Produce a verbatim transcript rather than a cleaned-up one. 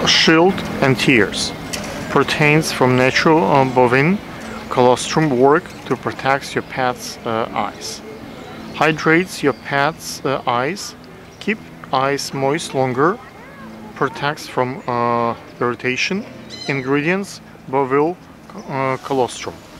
shield and tears. Proteins from natural uh, bovine colostrum work to protect your pet's uh, eyes. Hydrates your pet's uh, eyes, keep eyes moist longer, protects from uh, irritation. Ingredients: bovine uh, colostrum.